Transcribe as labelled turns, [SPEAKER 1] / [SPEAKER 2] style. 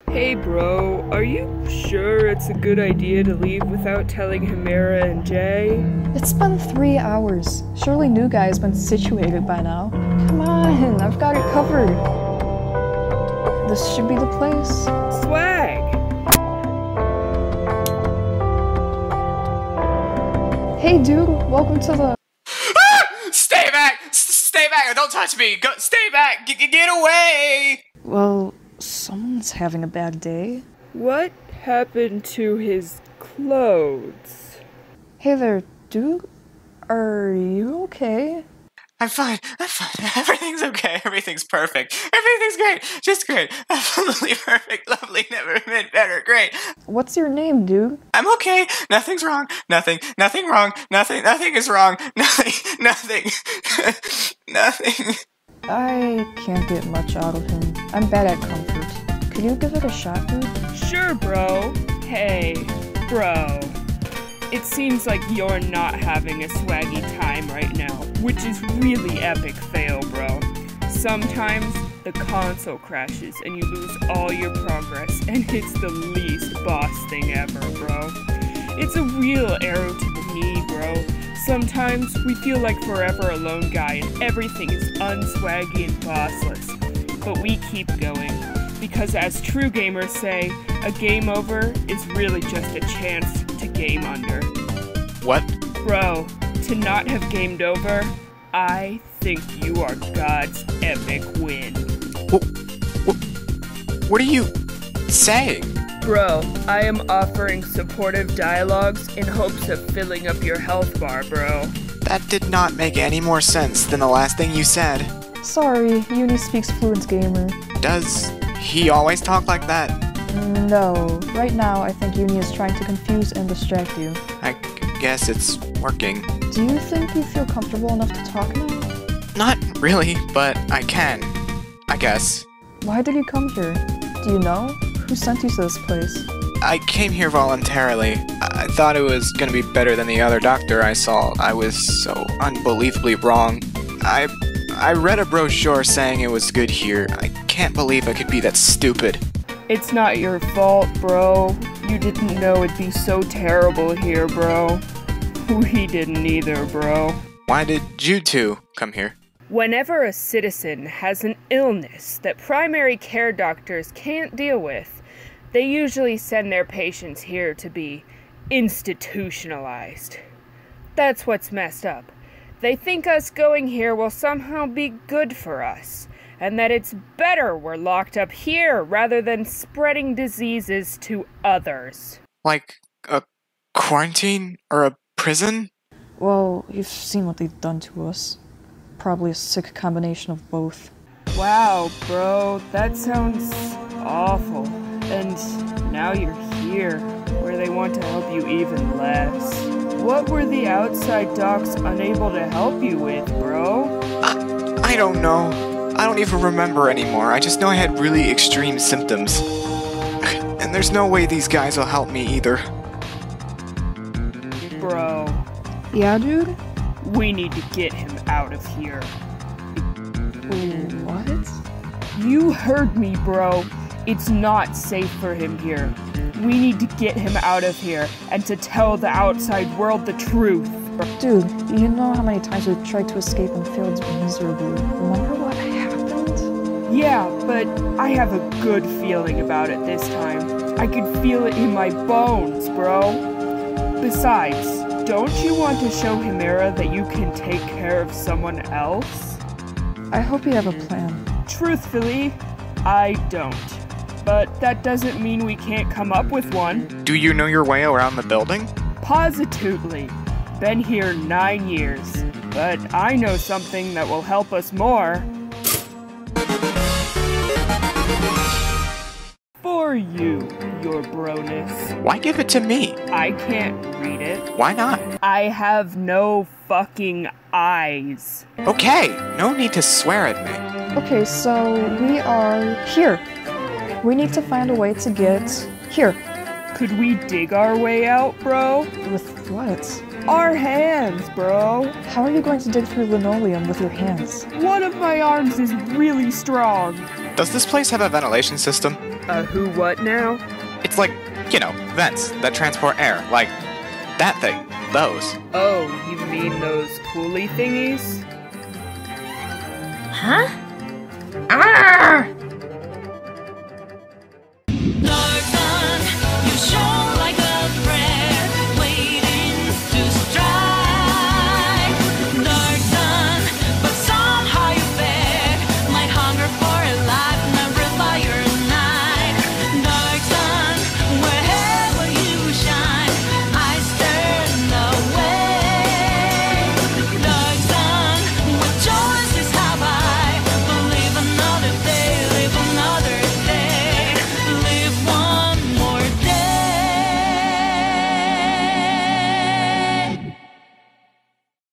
[SPEAKER 1] Hey bro, are you sure it's a good idea to leave without telling Himera and Jay?
[SPEAKER 2] It's been 3 hours. Surely New Guy has been situated by now. Come on, I've got it covered. This should be the place.
[SPEAKER 1] Swag!
[SPEAKER 2] Hey dude, welcome to the...
[SPEAKER 3] Stay back! Stay back! Don't touch me! Go, stay back! Get away!
[SPEAKER 2] Well, someone's having a bad day.
[SPEAKER 1] What happened to his clothes?
[SPEAKER 2] Hey there, dude. Are you okay?
[SPEAKER 3] I'm fine. Everything's okay. Everything's perfect. Everything's great. Just great. Absolutely perfect. Lovely. Never been better. Great.
[SPEAKER 2] What's your name, dude?
[SPEAKER 3] I'm okay. Nothing's wrong. Nothing wrong. Nothing is wrong. Nothing.
[SPEAKER 2] I can't get much out of him. I'm bad at comfort. Could you give it a shot, dude?
[SPEAKER 1] Sure, bro. Hey, bro. It seems like you're not having a swaggy time right now, which is really epic fail, bro. Sometimes the console crashes and you lose all your progress, and it's the least boss thing ever, bro. It's a real arrow to the knee, bro. Sometimes we feel like forever alone guy and everything is unswaggy and bossless. But we keep going, because as true gamers say, a game over is really just a chance to game under.
[SPEAKER 3] What?
[SPEAKER 1] Bro, to not have gamed over, I think you are God's epic win.
[SPEAKER 3] What are you saying?
[SPEAKER 1] Bro, I am offering supportive dialogues in hopes of filling up your health bar, bro.
[SPEAKER 3] That did not make any more sense than the last thing you said.
[SPEAKER 2] Sorry, Uni speaks fluent gamer.
[SPEAKER 3] Does he always talk like that?
[SPEAKER 2] No, right now I think Uni is trying to confuse and distract you.
[SPEAKER 3] I guess it's working.
[SPEAKER 2] Do you think you feel comfortable enough to talk now?
[SPEAKER 3] Not really, but I can. I guess.
[SPEAKER 2] Why did you come here? Do you know? Who sent you to this place?
[SPEAKER 3] I came here voluntarily. I thought it was gonna be better than the other doctor I saw. I was so unbelievably wrong. I read a brochure saying it was good here. I can't believe I could be that stupid.
[SPEAKER 1] It's not your fault, bro. You didn't know it'd be so terrible here, bro. We didn't either, bro.
[SPEAKER 3] Why did you two come here?
[SPEAKER 1] Whenever a citizen has an illness that primary care doctors can't deal with, they usually send their patients here to be institutionalized. That's what's messed up. They think us going here will somehow be good for us, and that it's better we're locked up here rather than spreading diseases to others.
[SPEAKER 3] Like a quarantine or a prison?
[SPEAKER 2] Well, you've seen what they've done to us. Probably a sick combination of both.
[SPEAKER 1] Wow, bro, that sounds awful. And now you're here, where they want to help you even less. What were the outside docs unable to help you with, bro?
[SPEAKER 3] I don't know. I don't even remember anymore. I just know I had really extreme symptoms. And there's no way these guys will help me either.
[SPEAKER 1] Bro,
[SPEAKER 2] Yeah, dude?
[SPEAKER 1] we need to get him out of here.
[SPEAKER 2] What?
[SPEAKER 1] You heard me, bro. It's not safe for him here. We need to get him out of here and to tell the outside world the truth.
[SPEAKER 2] Dude, you know how many times we've tried to escape and failed miserably. Remember what happened?
[SPEAKER 1] Yeah, but I have a good feeling about it this time. I can feel it in my bones, bro. Besides, don't you want to show Himera that you can take care of someone else?
[SPEAKER 2] I hope you have a plan.
[SPEAKER 1] Truthfully, I don't. But that doesn't mean we can't come up with one.
[SPEAKER 3] Do you know your way around the building?
[SPEAKER 1] Positively. Been here 9 years. But I know something that will help us more. For you, your broness.
[SPEAKER 3] Why give it to me?
[SPEAKER 1] I can't read it.
[SPEAKER 3] Why not?
[SPEAKER 1] I have no fucking eyes.
[SPEAKER 3] Okay, no need to swear at me.
[SPEAKER 2] Okay, so we are here. We need to find a way to get here.
[SPEAKER 1] Could we dig our way out, bro?
[SPEAKER 2] With what?
[SPEAKER 1] Our hands, bro.
[SPEAKER 2] How are you going to dig through linoleum with your hands?
[SPEAKER 1] One of my arms is really strong.
[SPEAKER 3] Does this place have a ventilation system?
[SPEAKER 1] A who what now?
[SPEAKER 3] It's like, vents that transport air. Like, that thing. Those.
[SPEAKER 1] Oh, you mean those coolie thingies?
[SPEAKER 4] Huh? Arr!